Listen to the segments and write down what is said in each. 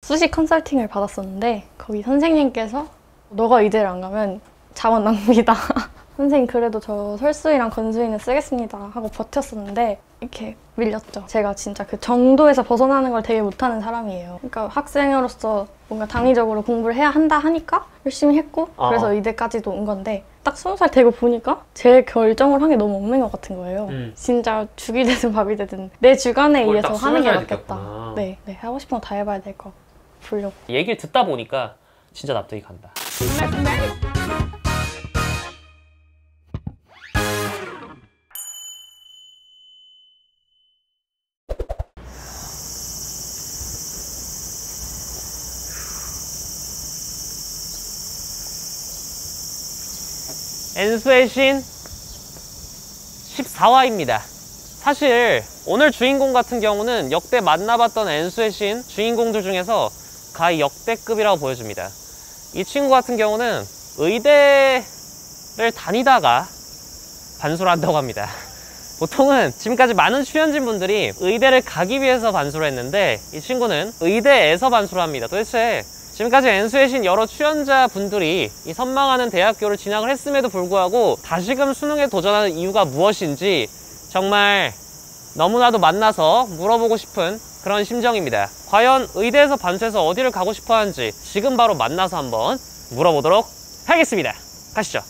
수시 컨설팅을 받았었는데 거기 선생님께서 너가 의대를 안 가면 자원 낭비다. 선생님 그래도 저 설수이랑 건수이는 쓰겠습니다 하고 버텼었는데 이렇게 밀렸죠. 제가 진짜 그 정도에서 벗어나는 걸 되게 못하는 사람이에요. 그러니까 학생으로서 뭔가 당위적으로 공부를 해야 한다 하니까 열심히 했고 그래서 의대까지도 온 건데 딱 20살 되고 보니까 제 결정을 한 게 너무 없는 것 같은 거예요. 진짜 죽이 되든 밥이 되든 내 주관에 의해서 하는 게 맞겠다. 네, 하고 싶은 거 다 해봐야 될 거 보려고. 얘기를 듣다 보니까 진짜 납득이 간다. N수의 신 14화입니다. 사실 오늘 주인공 같은 경우는 역대 만나봤던 N수의 신 주인공들 중에서 가히 역대급이라고 보여집니다. 이 친구 같은 경우는 의대를 다니다가 반수를 한다고 합니다. 보통은 지금까지 많은 출연진 분들이 의대를 가기 위해서 반수를 했는데 이 친구는 의대에서 반수를 합니다. 도대체 지금까지 N수의 신 여러 출연자분들이 이 선망하는 대학교를 진학을 했음에도 불구하고 다시금 수능에 도전하는 이유가 무엇인지 정말 너무나도 만나서 물어보고 싶은 그런 심정입니다. 과연 의대에서 반수해서 어디를 가고 싶어 하는지 지금 바로 만나서 한번 물어보도록 하겠습니다. 가시죠.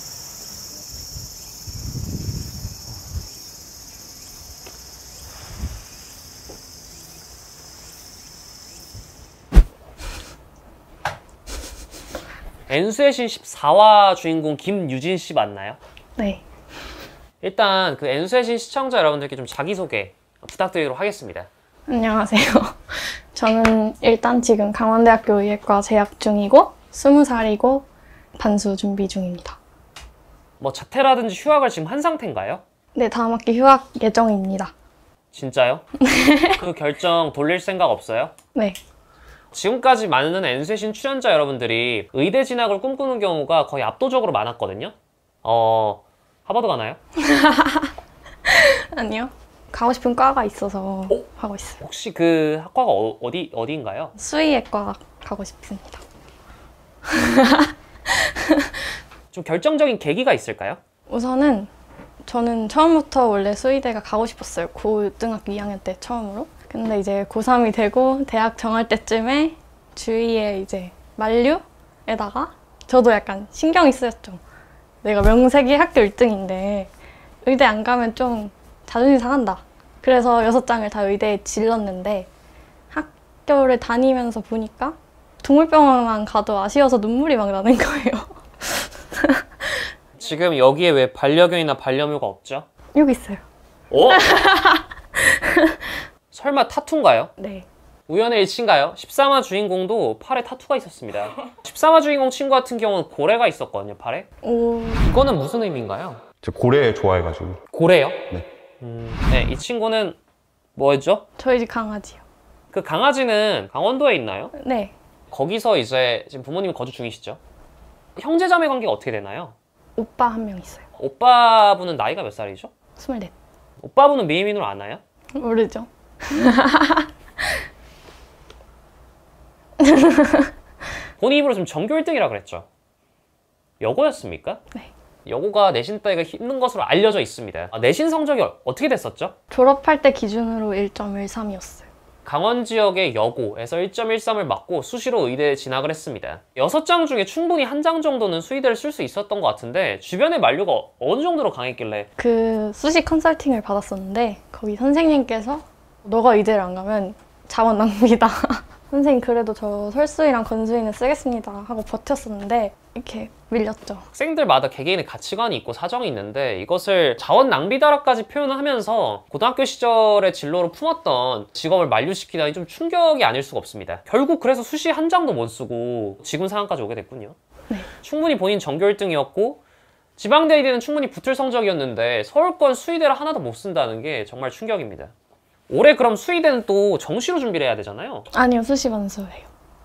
N수의 신 14화 주인공 김유진 씨 맞나요? 네. 일단 그 N수의 신 시청자 여러분들께 좀 자기소개 부탁드리도록 하겠습니다. 안녕하세요. 저는 일단 지금 강원대학교 의예과 재학 중이고 20살이고 반수 준비 중입니다. 뭐 자퇴라든지 휴학을 지금 한 상태인가요? 네, 다음 학기 휴학 예정입니다. 진짜요? 그 결정 돌릴 생각 없어요? 네. 지금까지 많은 N수의 신 출연자 여러분들이 의대 진학을 꿈꾸는 경우가 거의 압도적으로 많았거든요. 하버드 가나요? 아니요. 가고 싶은 과가 있어서 하고 있어요. 혹시 그 학과가 어디인가요? 수의예과 가고 싶습니다. 좀 결정적인 계기가 있을까요? 우선은 저는 처음부터 원래 수의대가 가고 싶었어요. 고등학교 2학년 때 처음으로. 근데 이제 고3이 되고 대학 정할 때쯤에 주위에 이제 만류에다가 저도 약간 신경이 쓰였죠. 내가 명색이 학교 1등인데 의대 안 가면 좀 자존심 상한다. 그래서 6장을 다 의대에 질렀는데 학교를 다니면서 보니까 동물병원만 가도 아쉬워서 눈물이 막 나는 거예요. 지금 여기에 왜 반려견이나 반려묘가 없죠? 여기 있어요. 오? 설마 타투인가요? 네. 우연의 일치인가요? 13화 주인공도 팔에 타투가 있었습니다. 13화 주인공 친구 같은 경우는 고래가 있었거든요, 팔에. 오. 이거는 무슨 의미인가요? 저 고래 좋아해가지고. 고래요? 네. 네, 이 친구는 뭐였죠? 저희 집 강아지요. 그 강아지는 강원도에 있나요? 네. 거기서 이제 지금 부모님이 거주 중이시죠? 형제자매 관계가 어떻게 되나요? 오빠 한 명 있어요. 오빠분은 나이가 몇 살이죠? 24. 오빠분은 미인으로 아나요? 모르죠. 본인 입으로 좀 전교 1등이라 그랬죠? 여고였습니까? 네. 여고가 내신 따기가 힘든 것으로 알려져 있습니다. 내신 성적이 어떻게 됐었죠? 졸업할 때 기준으로 1.13이었어요. 강원 지역의 여고에서 1.13을 맞고 수시로 의대에 진학을 했습니다. 6장 중에 충분히 한 장 정도는 수의대를 쓸 수 있었던 것 같은데 주변의 만류가 어느 정도로 강했길래? 그 수시 컨설팅을 받았었는데 거기 선생님께서 너가 의대를 안 가면 자원 낭비다. 선생님 그래도 저 설수이랑 건수이는 쓰겠습니다 하고 버텼었는데 이렇게 밀렸죠. 학생들마다 개개인의 가치관이 있고 사정이 있는데 이것을 자원 낭비다라까지 표현을 하면서 고등학교 시절의 진로로 품었던 직업을 만류시키다니 좀 충격이 아닐 수가 없습니다. 결국 그래서 수시 한 장도 못 쓰고 지금 상황까지 오게 됐군요. 네. 충분히 본인 전교 1등이었고 지방대 의대는 충분히 붙을 성적이었는데 서울권 수의대를 하나도 못 쓴다는 게 정말 충격입니다. 올해 그럼 수의대는 또 정시로 준비를 해야 되잖아요? 아니요, 수시 반수예요.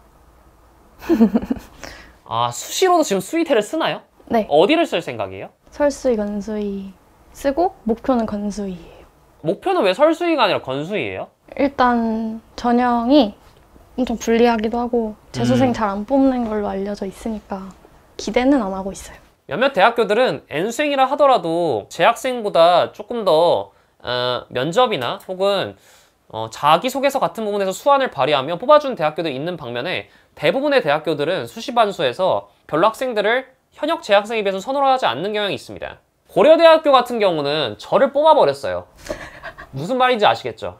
아, 수시로도 지금 수의대를 쓰나요? 네. 어디를 쓸 생각이에요? 설수이, 건수이 쓰고 목표는 건수이예요. 목표는 왜 설수의가 아니라 건수의예요? 일단 전형이 엄청 불리하기도 하고 재수생 잘 안 뽑는 걸로 알려져 있으니까 기대는 안 하고 있어요. 몇몇 대학교들은 N수행이라 하더라도 재학생보다 조금 더 면접이나 혹은 자기소개서 같은 부분에서 수완을 발휘하며 뽑아준 대학교도 있는 반면에 대부분의 대학교들은 수시반수에서 별로 학생들을 현역 재학생에 비해서 선호하지 않는 경향이 있습니다. 고려대학교 같은 경우는 저를 뽑아버렸어요. 무슨 말인지 아시겠죠?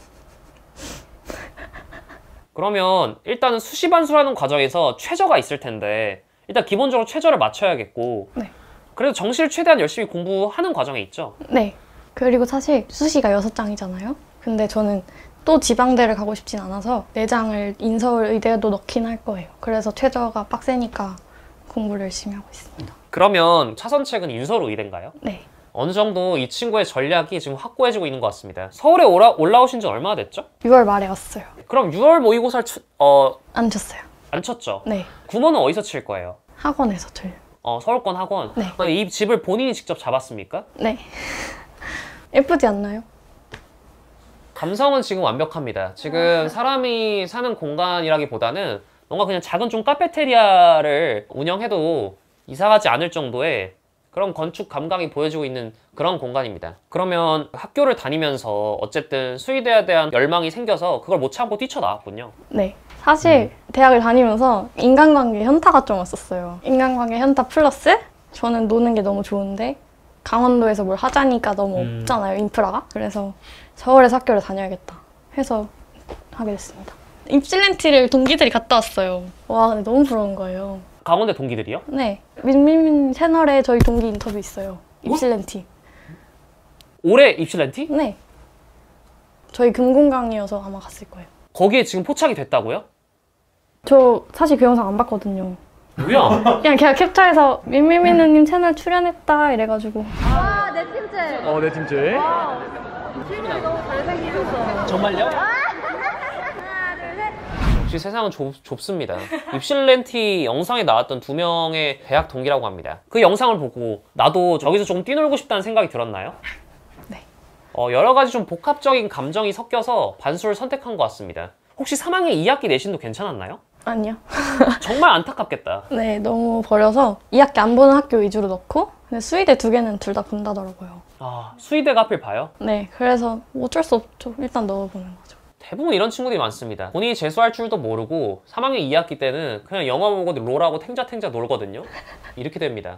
그러면 일단은 수시반수라는 과정에서 최저가 있을 텐데 일단 기본적으로 최저를 맞춰야겠고 네. 그래도 정시를 최대한 열심히 공부하는 과정에 있죠? 네. 그리고 사실 수시가 6장이잖아요. 근데 저는 또 지방대를 가고 싶진 않아서 4장을 인서울 의대에도 넣긴 할 거예요. 그래서 최저가 빡세니까 공부를 열심히 하고 있습니다. 그러면 차선책은 인서울 의대인가요? 네. 어느 정도 이 친구의 전략이 지금 확고해지고 있는 것 같습니다. 서울에 올라오신 지 얼마나 됐죠? 6월 말에 왔어요. 그럼 6월 모의고사를 안 쳤어요. 안 쳤죠? 네. 구몬은 어디서 칠 거예요? 학원에서 쳐요. 서울권 학원? 네. 이 집을 본인이 직접 잡았습니까? 네. 예쁘지 않나요? 감성은 지금 완벽합니다. 지금 사람이 사는 공간이라기보다는 뭔가 그냥 작은 좀 카페테리아를 운영해도 이상하지 않을 정도의 그런 건축 감각이 보여지고 있는 그런 공간입니다. 그러면 학교를 다니면서 어쨌든 수의대에 대한 열망이 생겨서 그걸 못 참고 뛰쳐나왔군요. 네. 사실 대학을 다니면서 인간관계 현타가 좀 왔었어요. 인간관계 현타 플러스 저는 노는 게 너무 좋은데 강원도에서 뭘 하자니까 너무 없잖아요, 인프라가. 그래서 서울에서 학교를 다녀야겠다 해서 하게 됐습니다. 입실렌티를 동기들이 갔다 왔어요. 와, 근데 너무 부러운 거예요. 강원대 동기들이요? 네. 민민 채널에 저희 동기 인터뷰 있어요. 입실렌티. 올해 입실렌티? 네. 저희 금공강이어서 아마 갔을 거예요. 거기에 지금 포착이 됐다고요? 저 사실 그 영상 안 봤거든요. 뭐야? 그냥 걔가 캡처해서 민민민우님 채널 출연했다 이래가지고. 아, 내 팀제. 내 팀제. 실물이 너무 잘생기셨어. 정말요? 하나, 둘, 셋. 역시 세상은 좁습니다. 입실렌티 영상에 나왔던 2명의 대학 동기라고 합니다. 그 영상을 보고 나도 저기서 조금 뛰놀고 싶다는 생각이 들었나요? 네. 여러 가지 좀 복합적인 감정이 섞여서 반수를 선택한 것 같습니다. 혹시 3학년 2학기 내신도 괜찮았나요? 아니요. 정말 안타깝겠다. 네, 너무 버려서 2학기 안 보는 학교 위주로 넣고 근데 수의대 2개는 둘 다 본다더라고요. 수의대가 하필 봐요? 네, 그래서 어쩔 수 없죠. 일단 넣어보는 거죠. 대부분 이런 친구들이 많습니다. 본인이 재수할 줄도 모르고 3학년 2학기 때는 그냥 영화 보고 롤하고 탱자탱자 놀거든요. 이렇게 됩니다.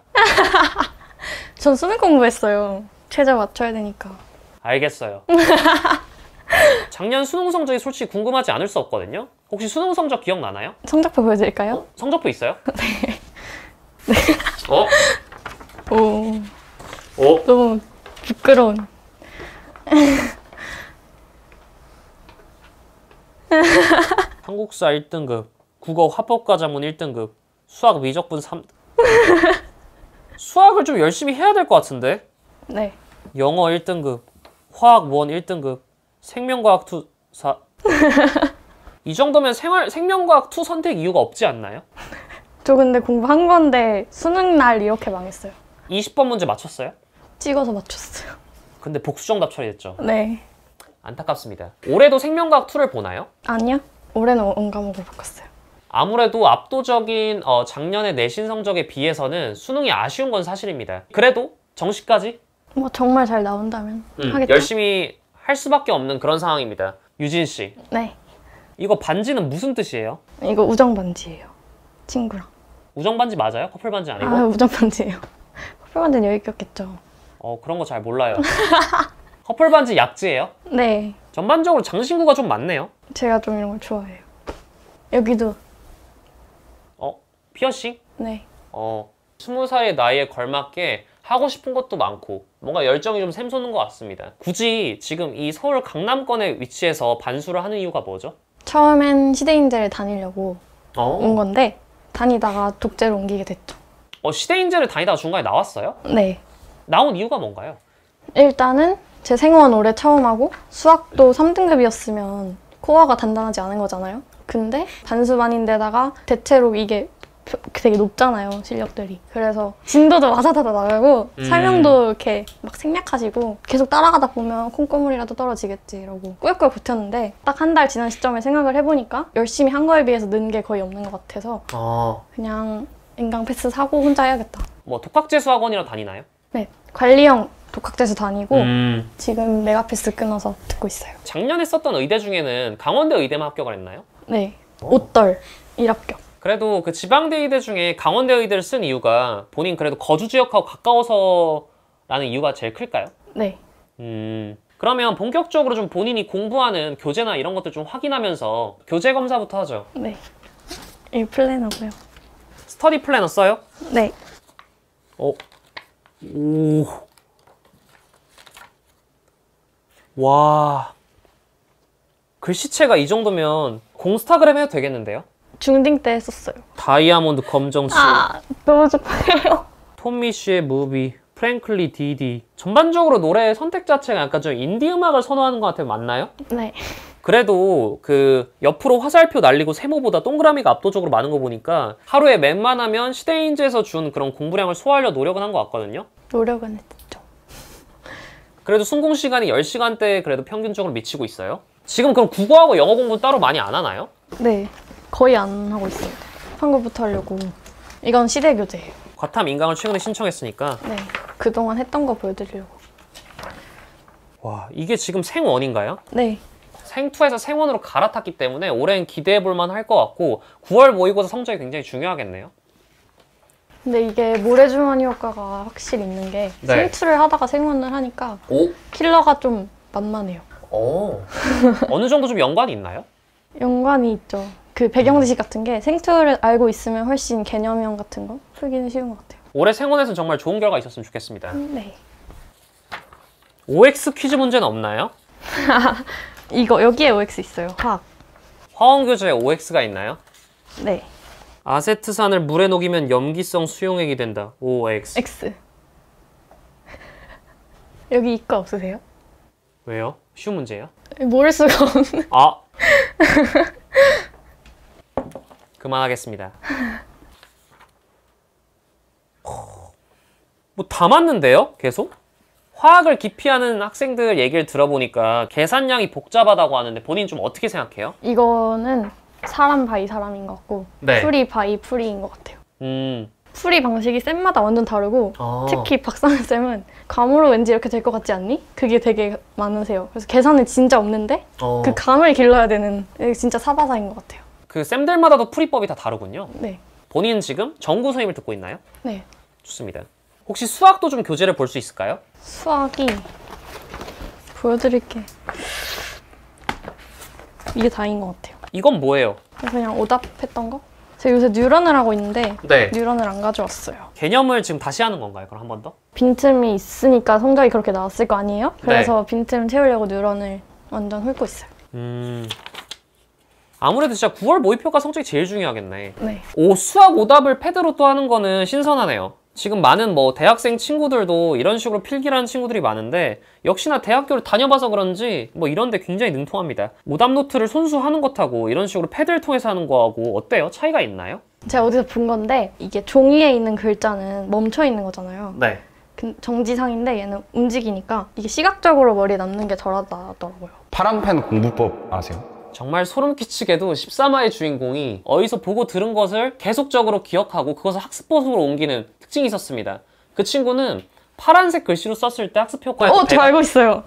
전 수능 공부했어요. 최저 맞춰야 되니까. 알겠어요. 작년 수능 성적이 솔직히 궁금하지 않을 수 없거든요. 혹시 수능 성적 기억나나요? 성적표 보여드릴까요? 성적표 있어요? 네. 오. 너무 부끄러운. 한국사 1등급, 국어 화법과자문 1등급, 수학 미적분 3... 수학을 좀 열심히 해야 될 것 같은데? 네. 영어 1등급, 화학 원 1등급, 생명과학 2... 이 정도면 생명과학 2 선택 이유가 없지 않나요? 저 근데 공부한 건데 수능 날 이렇게 망했어요. 20번 문제 맞췄어요? 찍어서 맞췄어요. 근데 복수정답 처리됐죠? 네. 안타깝습니다. 올해도 생명과학 2를 보나요? 아니요. 올해는 원과목을 바꿨어요. 아무래도 압도적인 작년의 내신 성적에 비해서는 수능이 아쉬운 건 사실입니다. 그래도 정시까지 뭐 정말 잘 나온다면 하겠다. 열심히 할 수밖에 없는 그런 상황입니다. 유진 씨, 네. 이거 반지는 무슨 뜻이에요? 이거 우정 반지예요. 친구랑. 우정 반지 맞아요? 커플 반지 아니고? 아, 우정 반지예요. 커플 반지는 여기 꼈겠죠. 그런 거 잘 몰라요. 커플 반지 약지예요? 네. 전반적으로 장신구가 좀 많네요. 제가 좀 이런 걸 좋아해요. 여기도. 피어싱? 네. 20살의 나이에 걸맞게 하고 싶은 것도 많고 뭔가 열정이 좀 샘솟는 것 같습니다. 굳이 지금 이 서울 강남권에 위치해서 반수를 하는 이유가 뭐죠? 처음엔 시대인재를 다니려고 온 건데 다니다가 독재로 옮기게 됐죠. 시대인재를 다니다가 중간에 나왔어요? 네. 나온 이유가 뭔가요? 일단은 제 생원 올해 처음 하고 수학도 3등급이었으면 코어가 단단하지 않은 거잖아요. 근데 반수반인데다가 대체로 이게 되게 높잖아요, 실력들이. 그래서 진도도 와사다다 나가고 설명도 이렇게 막 생략하시고 계속 따라가다 보면 콩고물이라도 떨어지겠지 이러고 꾸역꾸역 붙였는데 딱 한 달 지난 시점에 생각을 해보니까 열심히 한 거에 비해서 는 게 거의 없는 것 같아서 그냥 인강 패스 사고 혼자 해야겠다. 뭐 독학재수 학원이라 다니나요? 네, 관리형 독학재수 다니고 지금 메가패스 끊어서 듣고 있어요. 작년에 썼던 의대 중에는 강원대 의대만 합격을 했나요? 네, 옷덜 1합격. 그래도 그 지방대 의대 중에 강원대 의대를 쓴 이유가 본인 그래도 거주 지역하고 가까워서라는 이유가 제일 클까요? 네. 그러면 본격적으로 좀 본인이 공부하는 교재나 이런 것들 좀 확인하면서 교재 검사부터 하죠. 네. 이 플래너고요. 스터디 플래너 써요? 네. 오. 와. 글씨체가 이 정도면 공스타그램 해도 되겠는데요? 중딩 때 했었어요. 다이아몬드 검정치. 너무 좋아요. 톰미쉬의 무비, 프랭클리 디디. 전반적으로 노래 선택 자체가 약간 좀 인디 음악을 선호하는 것 같아요. 맞나요? 네. 그래도 그 옆으로 화살표 날리고 세모보다 동그라미가 압도적으로 많은 거 보니까 하루에 웬만하면 시대인지에서 준 그런 공부량을 소화하려 노력은 한 것 같거든요. 노력은 했죠. 그래도 순공 시간이 10시간대 그래도 평균적으로 미치고 있어요. 지금 그럼 국어하고 영어 공부 따로 많이 안 하나요? 네. 거의 안 하고 있어요. 한국부터 하려고. 이건 시대 교재예요. 과탐 인강을 최근에 신청했으니까. 네. 그동안 했던 거 보여드리려고. 와, 이게 지금 생원인가요? 네. 생2에서 생원으로 갈아탔기 때문에 올해는 기대해볼만 할 것 같고 9월 모의고사 성적이 굉장히 중요하겠네요. 근데 이게 모래주머니 효과가 확실히 있는 게 네. 생2를 하다가 생원을 하니까 킬러가 좀 만만해요. 어느 정도 좀 연관이 있나요? 연관이 있죠. 그 배경 지식 같은 게 생2를 알고 있으면 훨씬 개념형 같은 거 풀기는 쉬운 것 같아요. 올해 생원에서는 정말 좋은 결과 있었으면 좋겠습니다. 네. OX 퀴즈 문제는 없나요? 이거 여기에 OX 있어요. 화학. 화원 교재에 OX가 있나요? 네. 아세트산을 물에 녹이면 염기성 수용액이 된다. OX. X. 여기 이과 없으세요? 왜요? 쉬운 문제예요? 모를 수가 없는. 아. 그만하겠습니다. 뭐 다 맞는데요? 계속? 화학을 기피하는 학생들 얘기를 들어보니까 계산량이 복잡하다고 하는데 본인 좀 어떻게 생각해요? 이거는 사람 바이 사람인 것 같고 네. 풀이 바이 풀이인 것 같아요. 풀이 방식이 쌤마다 완전 다르고 특히 박사는 쌤은 감으로 왠지 이렇게 될 것 같지 않니? 그게 되게 많으세요. 그래서 계산은 진짜 없는데 그 감을 길러야 되는 진짜 사바사인 것 같아요. 그 쌤들마다도 풀이법이 다 다르군요. 네. 본인은 지금 정구 선임을 듣고 있나요? 네. 좋습니다. 혹시 수학도 좀 교재를 볼 수 있을까요? 수학이 보여드릴게. 이게 다인 것 같아요. 이건 뭐예요? 그냥 오답했던 거? 제가 요새 뉴런을 하고 있는데 네. 뉴런을 안 가져왔어요. 개념을 지금 다시 하는 건가요? 그럼 한 번 더? 빈틈이 있으니까 성적이 그렇게 나왔을 거 아니에요? 그래서 빈틈 채우려고 뉴런을 완전 훑고 있어요. 아무래도 진짜 9월 모의평가 성적이 제일 중요하겠네. 네. 수학 오답을 패드로 또 하는 거는 신선하네요. 지금 많은 뭐 대학생 친구들도 이런 식으로 필기를 하는 친구들이 많은데 역시나 대학교를 다녀봐서 그런지 뭐 이런 데 굉장히 능통합니다. 오답 노트를 손수 하는 것하고 이런 식으로 패드를 통해서 하는 거하고 어때요? 차이가 있나요? 제가 어디서 본 건데 이게 종이에 있는 글자는 멈춰 있는 거잖아요. 네. 정지상인데 얘는 움직이니까 이게 시각적으로 머리에 남는 게 덜하더라고요. 파란펜 공부법 아세요? 정말 소름 끼치게도 13화의 주인공이 어디서 보고 들은 것을 계속적으로 기억하고 그것을 학습법으로 옮기는 특징이 있었습니다. 그 친구는 파란색 글씨로 썼을 때 학습 효과에 저 알고 있어요.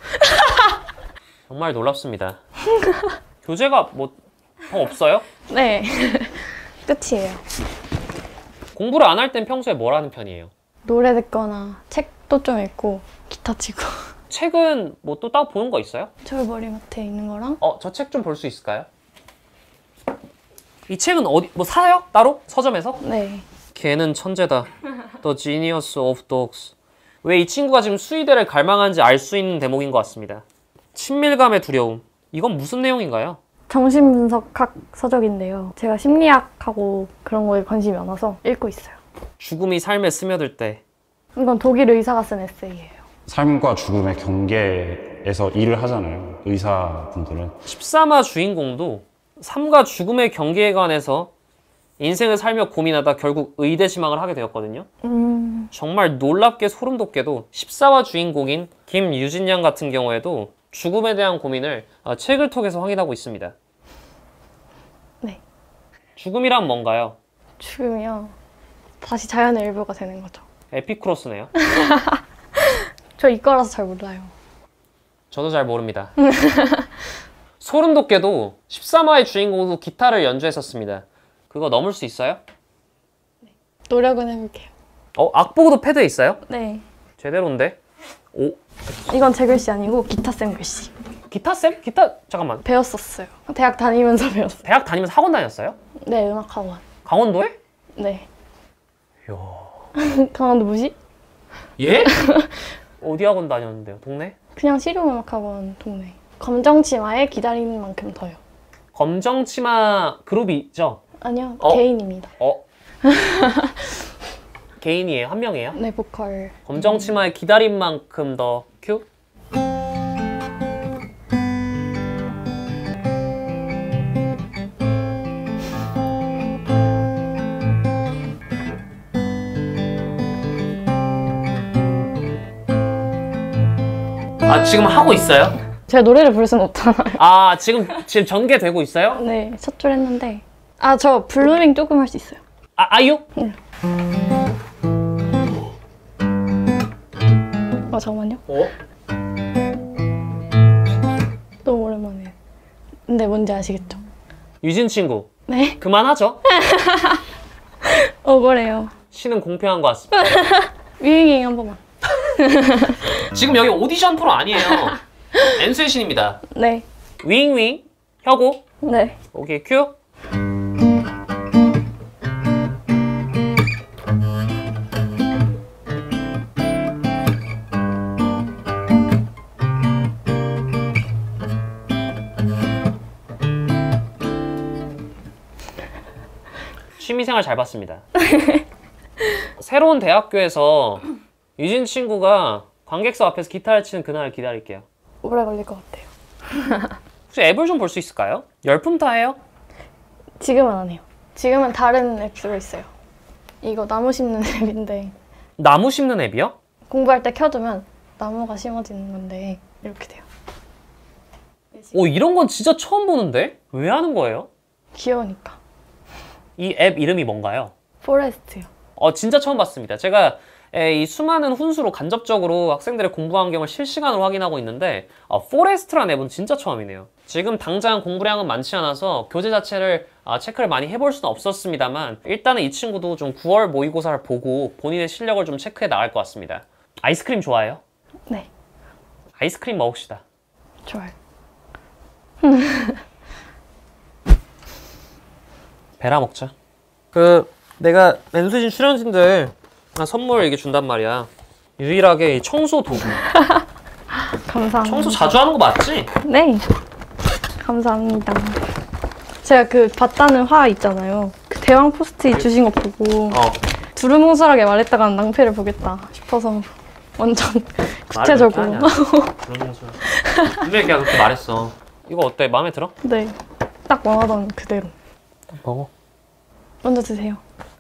정말 놀랍습니다. 교재가 뭐 더 없어요? 네. 끝이에요. 공부를 안 할 땐 평소에 뭘 하는 편이에요? 노래 듣거나 책도 좀 읽고 기타 치고. 책은 뭐 또 따로 보는 거 있어요? 저 머리맡에 있는 거랑? 저 책 좀 볼 수 있을까요? 이 책은 어디 뭐 사요? 따로? 서점에서? 네. 걔는 천재다. The Genius of Dogs. 왜 이 친구가 지금 수의대를 갈망하는지 알 수 있는 대목인 것 같습니다. 친밀감의 두려움. 이건 무슨 내용인가요? 정신분석학 서적인데요. 제가 심리학하고 그런 거에 관심이 많아서 읽고 있어요. 죽음이 삶에 스며들 때. 이건 독일 의사가 쓴 에세이예요. 삶과 죽음의 경계에서 일을 하잖아요. 의사분들은. 13화 주인공도 삶과 죽음의 경계에 관해서 인생을 살며 고민하다 결국 의대 지망을 하게 되었거든요. 정말 놀랍게 소름 돋게도 14화 주인공인 김유진 양 같은 경우에도 죽음에 대한 고민을 책을 통해서 확인하고 있습니다. 네. 죽음이란 뭔가요? 죽으면 다시 자연의 일부가 되는 거죠. 에피크로스네요. 저 이과라서 잘 몰라요. 저도 잘 모릅니다. 소름 돋게도 13화의 주인공도 기타를 연주했었습니다. 그거 넘을 수 있어요? 노력은 해볼게요. 악보도 패드에 있어요? 네. 제대로인데? 오, 이건 제 글씨 아니고 기타쌤 글씨. 기타쌤? 기타, 잠깐만. 배웠었어요. 대학 다니면서 배웠어요. 대학 다니면서 학원 다녔어요? 네, 음악학원. 강원도에? 네. 이야. 강원도 뭐지? 예? 어디 학원 다녔는데요? 동네? 그냥 실용음악학원 동네. 검정치마에 기다리는 만큼 더요. 검정치마 그룹이죠? 아니요, 어? 개인입니다. 개인이에요? 한 명이에요? 네, 보컬. 검정치마에 기다린 만큼 더 큐? 지금 하고 있어요? 제가 노래를 부를 순 없잖아요. 지금 전개되고 있어요? 네, 첫 줄 했는데. 저 블루밍 조금 할 수 있어요. 아이유? 네. 잠깐만요. 너무 오랜만에. 근데 뭔지 아시겠죠? 유진 친구. 네. 그만하죠. 억울해요. 신은 공평한 것 같습니다. 윙윙 한 번만. 지금 여기 오디션 프로 아니에요. 엔수의 신입니다. 네. 윙윙 혁오. 네. 오케이 큐. 취미생활 잘 봤습니다. 새로운 대학교에서 유진 친구가 관객석 앞에서 기타를 치는 그날을 기다릴게요. 오래 걸릴 것 같아요. 혹시 앱을 좀 볼 수 있을까요? 열품타예요? 지금은 안 해요. 지금은 다른 앱 쓰고 있어요. 이거 나무 심는 앱인데 나무 심는 앱이요? 공부할 때 켜두면 나무가 심어지는 건데 이렇게 돼요. 이런 건 진짜 처음 보는데? 왜 하는 거예요? 귀여우니까. 이 앱 이름이 뭔가요? 포레스트요. 진짜 처음 봤습니다. 제가 이 수많은 훈수로 간접적으로 학생들의 공부 환경을 실시간으로 확인하고 있는데 포레스트라는 앱은 진짜 처음이네요. 지금 당장 공부량은 많지 않아서 교재 자체를 체크를 많이 해볼 수는 없었습니다만 일단은 이 친구도 좀 9월 모의고사를 보고 본인의 실력을 좀 체크해 나갈 것 같습니다. 아이스크림 좋아해요? 네. 아이스크림 먹읍시다. 좋아요. 베라 먹자. 내가 엔수진 출연진들 선물 이게 준단 말이야. 유일하게 이 청소 도구. 감사합니다. 청소 자주 하는 거 맞지? 네. 감사합니다. 제가 봤다는 화 있잖아요. 그 대왕 포스트잇 주신 거 보고 두루뭉술하게 말했다간 낭패를 보겠다 싶어서 완전 구체적으로. 두루뭉술. 분명히 그냥 그렇게 말했어. 이거 어때? 마음에 들어? 네. 딱 원하던 그대로. 먹어. 먼저 드세요.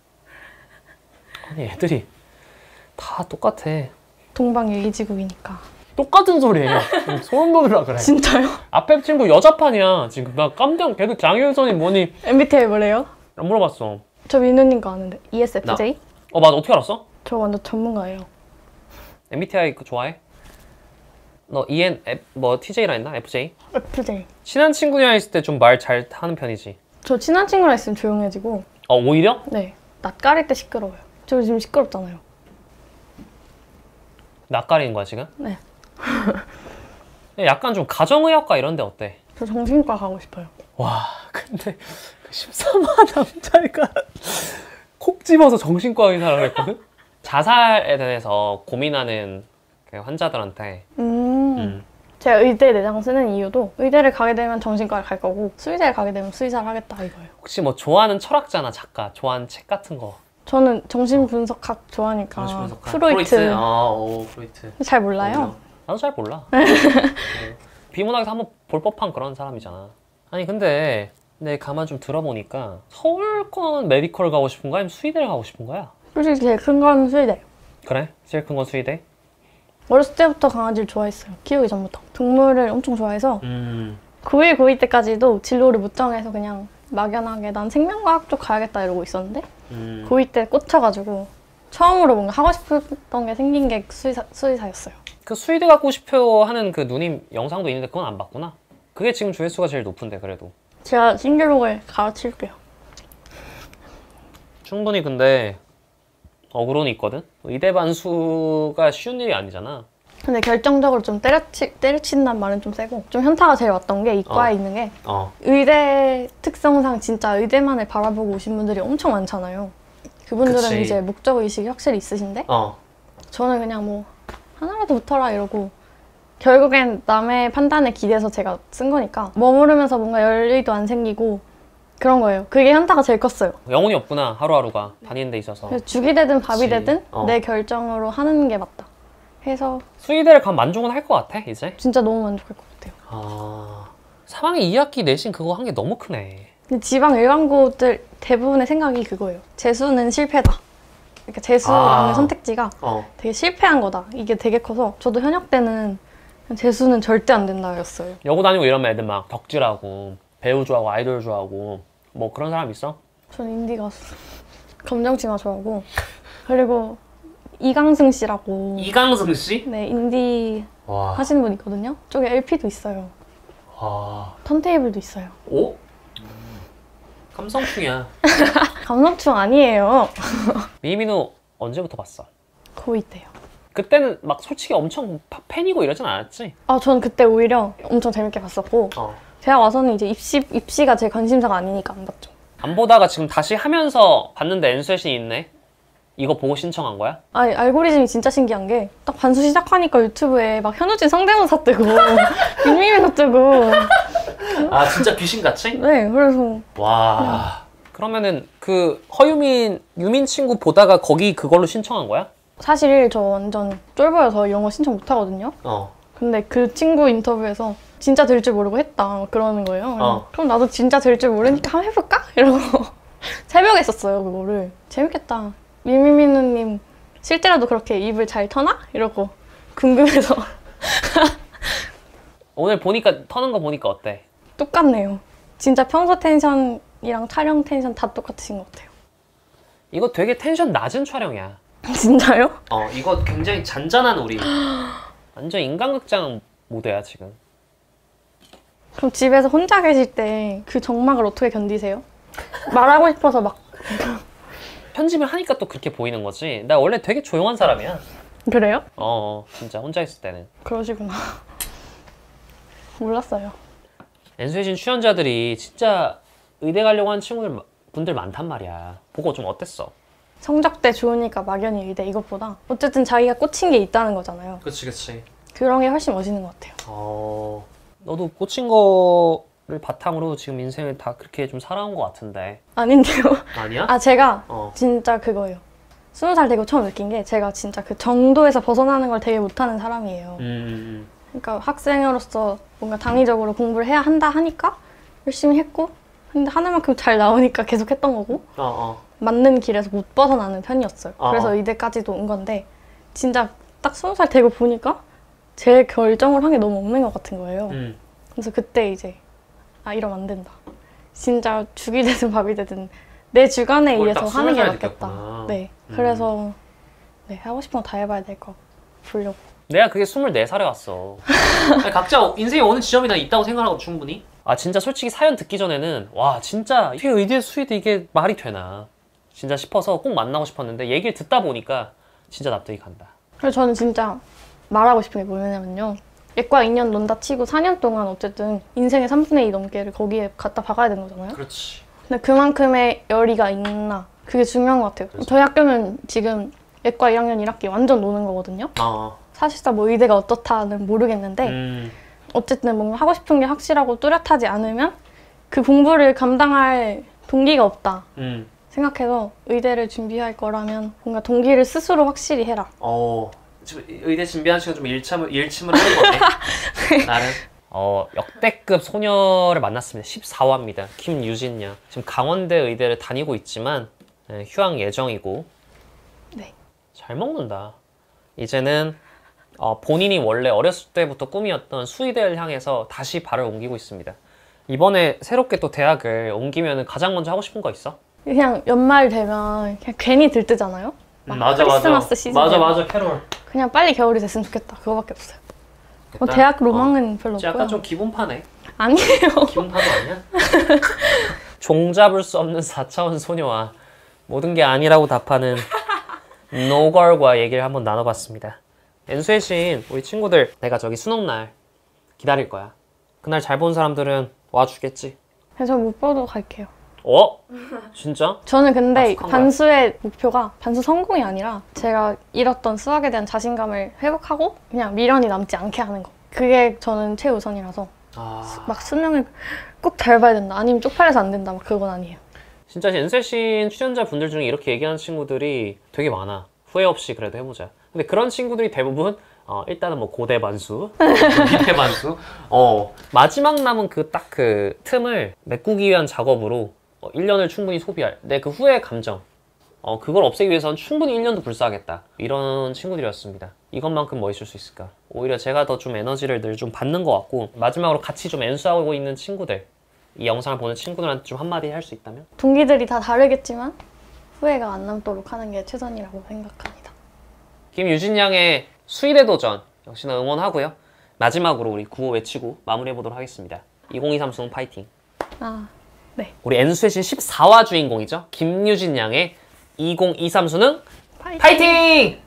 아니 애들이 다 똑같아. 동방예의지국이니까. 똑같은 소리예요. 소름 돋으라 그래. 진짜요? 앞에 친구 여자판이야. 지금 나 깜짝 걔도 장효선이 뭐니 MBTI 뭐래요? 안 물어봤어. 저 민우님 거 아는데. ESFJ? 맞아. 어떻게 알았어? 저 완전 전문가예요. MBTI 그거 좋아해? 너 TJ라 했나? FJ? FJ. 친한 친구랑 있을 때 좀 말 잘 하는 편이지. 저 친한 친구랑 있으면 조용해지고. 오히려? 네. 낯가릴 때 시끄러워요. 저 지금 시끄럽잖아요. 낯가리는 거야 지금? 네. 약간 좀 가정의학과 이런 데 어때? 저 정신과 가고 싶어요. 와 근데 13화 남자애가 콕 집어서 정신과 의사라고 했거든? 자살에 대해서 고민하는 그 환자들한테 제가 의대 내장 쓰는 이유도 의대를 가게 되면 정신과를 갈 거고 수의대를 가게 되면 수의사를 하겠다 이거예요. 혹시 뭐 좋아하는 철학자나 작가, 좋아하는 책 같은 거? 저는 정신분석학 좋아하니까 정신분석학. 프로이트. 프로이트. 잘 몰라요? 나도 잘 몰라. 비문학에서 한번 볼 법한 그런 사람이잖아. 아니 근데 근데 가만 좀 들어보니까 서울권 메디컬 가고 싶은 거야? 아니면 수의대를 가고 싶은 거야? 솔직히 제일 큰 건 수의대. 그래? 제일 큰 건 수의대? 어렸을 때부터 강아지를 좋아했어요. 키우기 전부터. 동물을 엄청 좋아해서 고1, 고2 때까지도 진로를 못 정해서 그냥 막연하게 난 생명과학 쪽 가야겠다 이러고 있었는데 고2 때 꽂혀가지고 처음으로 뭔가 하고 싶었던 게 생긴 게 수의사였어요. 그 수의대 갖고 싶어 하는 그 누님 영상도 있는데 그건 안 봤구나? 그게 지금 조회수가 제일 높은데 그래도. 제가 신기록을 가르칠게요. 충분히 근데 어그론이 있거든? 의대 반수가 쉬운 일이 아니잖아. 근데 결정적으로 좀 때려친다는 말은 좀 세고 좀 현타가 제일 왔던 게 이과에 있는 게 의대 특성상 진짜 의대만을 바라보고 오신 분들이 엄청 많잖아요. 그분들은 그치. 이제 목적의식이 확실히 있으신데 저는 그냥 뭐 하나라도 붙어라 이러고 결국엔 남의 판단에 기대서 제가 쓴 거니까 머무르면서 뭔가 열의도 안 생기고 그런 거예요. 그게 현타가 제일 컸어요. 영혼이 없구나 하루하루가 다니는 데 있어서. 그래서 죽이 되든 밥이 그치. 되든 내 결정으로 하는 게 맞다 해서 수의대를 가면 만족은 할 것 같아 이제? 진짜 너무 만족할 것 같아요. 아... 3학기 2학기 내신 그거 한 게 너무 크네. 근데 지방 일반고들 대부분의 생각이 그거예요. 재수는 실패다. 그러니까 재수라는 선택지가 되게 실패한 거다. 이게 되게 커서 저도 현역 때는 재수는 절대 안 된다였어요. 여고 다니고 이러면 애들 막 덕질하고 배우 좋아하고 아이돌 좋아하고 뭐 그런 사람 있어? 저는 인디 가수 검정치마 좋아하고 그리고 이강승 씨라고 이강승 씨? 네 인디 와... 하시는 분 있거든요. 쪽에 LP도 있어요. 와... 턴테이블도 있어요. 오? 감성충이야. 감성충 아니에요. 미미노 언제부터 봤어? 고2 때요. 그때는 막 솔직히 엄청 팬이고 이러진 않았지? 아, 전 그때 오히려 엄청 재밌게 봤었고 대학 와서는 이제 입시가 제 관심사가 아니니까 안 봤죠. 안 보다가 지금 다시 하면서 봤는데 엔수애신이 있네? 이거 보고 신청한 거야? 아, 알고리즘이 진짜 신기한 게 딱 반수 시작하니까 유튜브에 막 현우진 성대모사 뜨고 빅미미도 뜨고 아 진짜 귀신같이? 네, 그래서 와... 그러면은 그 허유민 유민 친구 보다가 거기 그걸로 신청한 거야? 사실 저 완전 쫄보여서 이런 거 신청 못 하거든요. 근데 그 친구 인터뷰에서 진짜 될 줄 모르고 했다 막 그러는 거예요. 그럼 나도 진짜 될 줄 모르니까 한번 해볼까? 이러고 새벽에 했었어요 그거를. 재밌겠다. 미미미누님 실제로도 그렇게 입을 잘 터나? 이러고 궁금해서 오늘 보니까 터는 거 보니까 어때? 똑같네요. 진짜 평소 텐션이랑 촬영 텐션 다 똑같으신 것 같아요. 이거 되게 텐션 낮은 촬영이야. 진짜요? 이거 굉장히 잔잔한 우리 완전 인간극장 모드야 지금. 그럼 집에서 혼자 계실 때 그 정막을 어떻게 견디세요? 말하고 싶어서 막 편집을 하니까 또 그렇게 보이는 거지. 나 원래 되게 조용한 사람이야. 그래요? 진짜 혼자 있을 때는. 그러시구나. 몰랐어요. 엔수해진 출연자들이 진짜 의대 가려고 하는 분들 많단 말이야. 보고 좀 어땠어? 성적대 좋으니까 막연히 의대 이것보다 어쨌든 자기가 꽂힌 게 있다는 거잖아요. 그치. 그런 게 훨씬 멋있는 것 같아요. 너도 꽂힌 거를 바탕으로 지금 인생을 다 그렇게 좀 살아온 것 같은데. 아닌데요? 아니야? 아, 제가 진짜 그거예요. 20살 되고 처음 느낀 게 제가 진짜 그 정도에서 벗어나는 걸 되게 못하는 사람이에요. 그러니까 학생으로서 뭔가 당위적으로 공부를 해야 한다 하니까 열심히 했고 근데 하는 만큼 잘 나오니까 계속 했던 거고 맞는 길에서 못 벗어나는 편이었어요. 그래서 의대까지도 온 건데 진짜 딱 20살 되고 보니까 제 결정을 한 게 너무 없는 것 같은 거예요. 그래서 그때 이제 이러면 안 된다. 진짜 죽이 되든 밥이 되든 내 주관에 의해서 하는 게 맞겠다. 네, 그래서 네, 하고 싶은 거 다 해봐야 될 거 보려고. 내가 그게 24살에 왔어. 각자 인생에 오는 지점이 다 있다고 생각하고 충분히. 진짜 솔직히 사연 듣기 전에는 와 진짜 이게 의대 수의대 이게 말이 되나 진짜 싶어서 꼭 만나고 싶었는데 얘기를 듣다 보니까 진짜 납득이 간다. 그래서 저는 진짜 말하고 싶은 게 뭐냐면요. 예과 2년 논다 치고 4년 동안 어쨌든 인생의 3분의 2 넘게를 거기에 갖다 박아야 되는 거잖아요. 그렇지. 근데 그만큼의 열의가 있나 그게 중요한 것 같아요. 저희 학교는 지금 예과 1학년 1학기 완전 노는 거거든요. 사실상 뭐 의대가 어떻다는 모르겠는데 어쨌든 뭔가 하고 싶은 게 확실하고 뚜렷하지 않으면 그 공부를 감당할 동기가 없다 생각해서 의대를 준비할 거라면 뭔가 동기를 스스로 확실히 해라. 지금 의대 준비하는 시간 좀 일침을 하는 거네. 나는. 역대급 소녀를 만났습니다. 14화입니다. 김유진 양. 지금 강원대 의대를 다니고 있지만 휴학 예정이고. 네. 잘 먹는다. 이제는 본인이 원래 어렸을 때부터 꿈이었던 수의대를 향해서 다시 발을 옮기고 있습니다. 이번에 새롭게 또 대학을 옮기면 가장 먼저 하고 싶은 거 있어? 그냥 연말 되면 그냥 괜히 들뜨잖아요. 막 크리스마스 시즌. 맞아 캐롤. 그냥 빨리 겨울이 됐으면 좋겠다. 그거밖에 없어요. 대학 로망은 별로 없고요. 약간 좀 기분파네. 아니에요. 기분파도 아니야? 종잡을 수 없는 4차원 소녀와 모든 게 아니라고 답하는 노걸과 얘기를 한번 나눠봤습니다. 엔수의 신 우리 친구들 내가 저기 수능날 기다릴 거야. 그날 잘 본 사람들은 와주겠지? 그래서 못 봐도 갈게요. 진짜? 저는 근데 약속한 거야. 반수의 목표가 반수 성공이 아니라 제가 잃었던 수학에 대한 자신감을 회복하고 그냥 미련이 남지 않게 하는 거. 그게 저는 최우선이라서 막 수능을 꼭 잘 봐야 된다. 아니면 쪽팔려서 안 된다. 막 그건 아니에요. 진짜 엔세신 출연자분들 중에 이렇게 얘기하는 친구들이 되게 많아. 후회 없이 그래도 해보자. 근데 그런 친구들이 대부분 일단은 뭐 고대 반수, 미대 반수 마지막 남은 그 딱 그 틈을 메꾸기 위한 작업으로 1년을 충분히 소비할 내 그 후회 감정 그걸 없애기 위해서는 충분히 1년도 불사하겠다. 이런 친구들이었습니다. 이것만큼 뭐 있을 수 있을까? 오히려 제가 더 좀 에너지를 늘 좀 받는 것 같고 마지막으로 같이 좀 엔수하고 있는 친구들 이 영상을 보는 친구들한테 좀 한마디 할 수 있다면? 동기들이 다 다르겠지만 후회가 안 남도록 하는 게 최선이라고 생각합니다. 김유진 양의 수의대 도전 역시나 응원하고요. 마지막으로 우리 구호 외치고 마무리해보도록 하겠습니다. 2023 수능 파이팅! 네. 우리 엔수의 신 14화 주인공이죠. 김유진 양의 2023 수능 파이팅! 파이팅!